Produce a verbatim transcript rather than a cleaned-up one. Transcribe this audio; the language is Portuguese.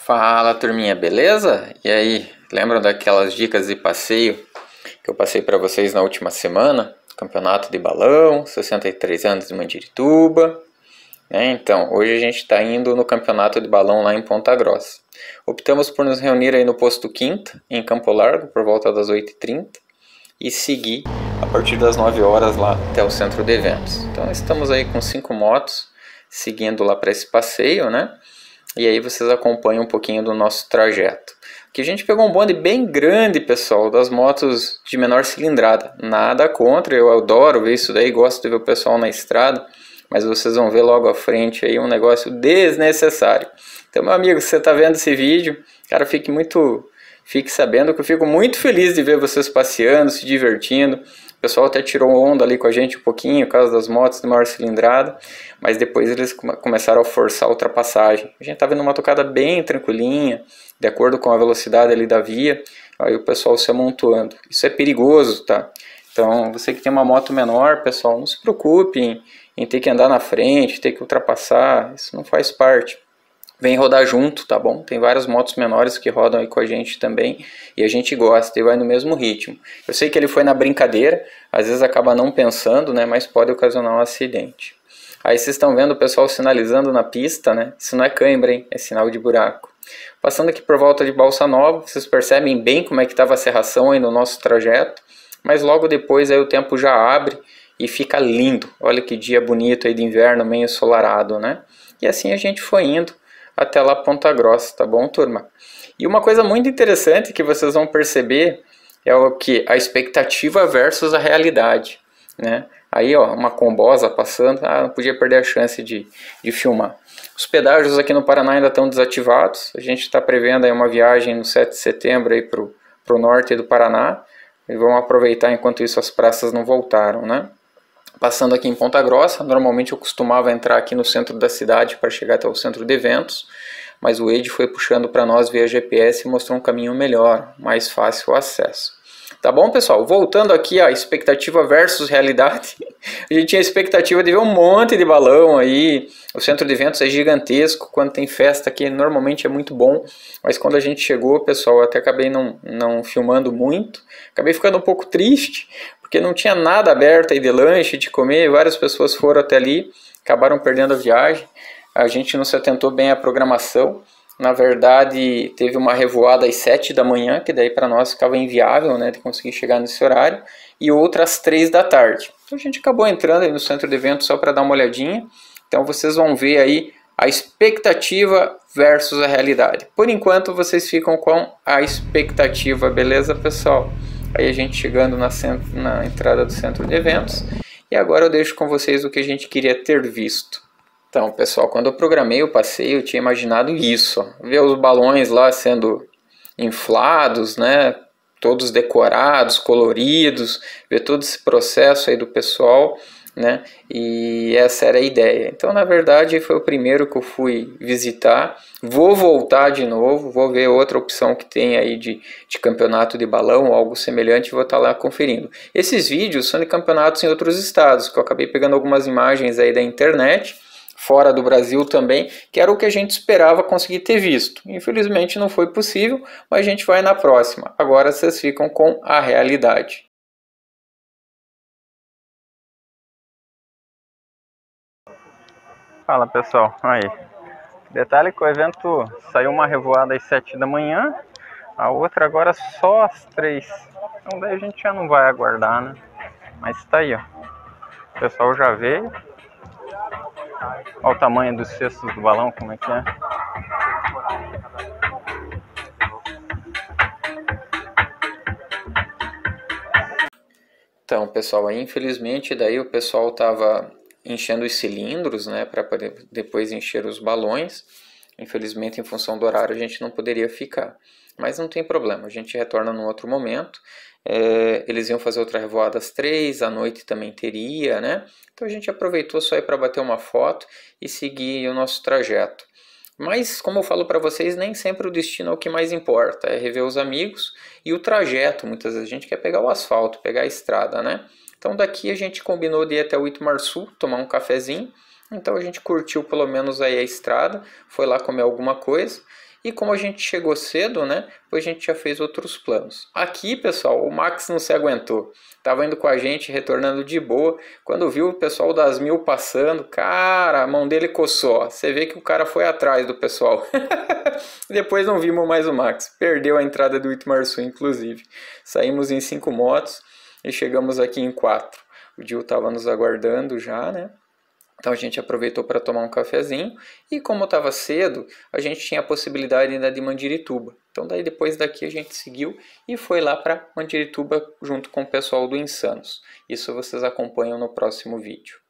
Fala, turminha, beleza? E aí, lembram daquelas dicas de passeio que eu passei para vocês na última semana? Campeonato de balão, sessenta e três anos de Mandirituba, né? Então, hoje a gente está indo no campeonato de balão lá em Ponta Grossa. Optamos por nos reunir aí no posto Quinta, em Campo Largo, por volta das oito e trinta, e seguir a partir das nove horas lá até o centro de eventos. Então, estamos aí com cinco motos seguindo lá para esse passeio, né? E aí vocês acompanham um pouquinho do nosso trajeto. Aqui a gente pegou um bonde bem grande, pessoal, das motos de menor cilindrada. Nada contra, eu adoro ver isso daí, gosto de ver o pessoal na estrada, mas vocês vão ver logo à frente aí um negócio desnecessário. Então, meu amigo, se você está vendo esse vídeo, cara, fique muito, fique sabendo que eu fico muito feliz de ver vocês passeando, se divertindo. O pessoal até tirou onda ali com a gente um pouquinho, por causa das motos de maior cilindrada, mas depois eles começaram a forçar a ultrapassagem. A gente estava indo uma tocada bem tranquilinha, de acordo com a velocidade ali da via, aí o pessoal se amontoando. Isso é perigoso, tá? Então, você que tem uma moto menor, pessoal, não se preocupe em, em ter que andar na frente, ter que ultrapassar, isso não faz parte. Vem rodar junto, tá bom? Tem várias motos menores que rodam aí com a gente também e a gente gosta e vai no mesmo ritmo. Eu sei que ele foi na brincadeira, às vezes acaba não pensando, né? Mas pode ocasionar um acidente. Aí vocês estão vendo o pessoal sinalizando na pista, né? Isso não é cãibra, hein? É sinal de buraco. Passando aqui por volta de Balsa Nova, vocês percebem bem como é que estava a serração aí no nosso trajeto, mas logo depois aí o tempo já abre e fica lindo. Olha que dia bonito aí de inverno, meio ensolarado, né? E assim a gente foi indo até lá Ponta Grossa, tá bom, turma? E uma coisa muito interessante que vocês vão perceber é o que a expectativa versus a realidade, né? Aí, ó, uma combosa passando, ah, não podia perder a chance de, de filmar. Os pedágios aqui no Paraná ainda estão desativados, a gente está prevendo aí uma viagem no sete de setembro aí pro, pro norte do Paraná, e vamos aproveitar enquanto isso as praças não voltaram, né? Passando aqui em Ponta Grossa, normalmente eu costumava entrar aqui no centro da cidade para chegar até o centro de eventos, mas o Ed foi puxando para nós via G P S e mostrou um caminho melhor, mais fácil o acesso. Tá bom, pessoal? Voltando aqui à expectativa versus realidade, a gente tinha a expectativa de ver um monte de balão aí, o centro de eventos é gigantesco, quando tem festa aqui normalmente é muito bom, mas quando a gente chegou, pessoal, eu até acabei não, não filmando muito, acabei ficando um pouco triste, porque não tinha nada aberto aí de lanche, de comer, várias pessoas foram até ali, acabaram perdendo a viagem, a gente não se atentou bem à programação, na verdade teve uma revoada às sete da manhã, que daí para nós ficava inviável, né, de conseguir chegar nesse horário, e outra às três da tarde. Então a gente acabou entrando aí no centro de eventos só para dar uma olhadinha, então vocês vão ver aí a expectativa versus a realidade. Por enquanto vocês ficam com a expectativa, beleza, pessoal? Aí a gente chegando na, centro, na entrada do centro de eventos. E agora eu deixo com vocês o que a gente queria ter visto. Então, pessoal, quando eu programei o passeio, eu tinha imaginado isso. Ó, ver os balões lá sendo inflados, né? Todos decorados, coloridos. Ver todo esse processo aí do pessoal, né? E essa era a ideia. Então, na verdade, foi o primeiro que eu fui visitar. Vou voltar de novo, vou ver outra opção que tem aí de, de campeonato de balão, algo semelhante, e vou estar lá conferindo. Esses vídeos são de campeonatos em outros estados, que eu acabei pegando algumas imagens aí da internet, fora do Brasil também, que era o que a gente esperava conseguir ter visto. Infelizmente não foi possível, mas a gente vai na próxima. Agora vocês ficam com a realidade. Fala, pessoal, aí. Detalhe que o evento saiu uma revoada às sete da manhã, a outra agora só às três. Então daí a gente já não vai aguardar, né? Mas tá aí, ó. O pessoal já veio. Olha o tamanho dos cestos do balão, como é que é. Então, pessoal, aí infelizmente daí o pessoal tava enchendo os cilindros, né, para poder depois encher os balões. Infelizmente, em função do horário, a gente não poderia ficar. Mas não tem problema, a gente retorna num outro momento. É, eles iam fazer outra revoada às três, à noite também teria, né? Então a gente aproveitou só aí para bater uma foto e seguir o nosso trajeto. Mas, como eu falo para vocês, nem sempre o destino é o que mais importa. É rever os amigos e o trajeto. Muitas vezes a gente quer pegar o asfalto, pegar a estrada, né? Então daqui a gente combinou de ir até o Itumarçu, tomar um cafezinho. Então a gente curtiu pelo menos aí a estrada, foi lá comer alguma coisa E como a gente chegou cedo, né, depois a gente já fez outros planos. Aqui, pessoal, o Max não se aguentou. Tava indo com a gente, retornando de boa. Quando viu o pessoal das mil passando, cara, a mão dele coçou. Você vê que o cara foi atrás do pessoal. Depois não vimos mais o Max. Perdeu a entrada do Itmarçu, inclusive. Saímos em cinco motos e chegamos aqui em quatro. O Gil estava nos aguardando já, né? Então a gente aproveitou para tomar um cafezinho e como estava cedo, a gente tinha a possibilidade ainda de Mandirituba. Então daí depois daqui a gente seguiu e foi lá para Mandirituba junto com o pessoal do Insanos. Isso vocês acompanham no próximo vídeo.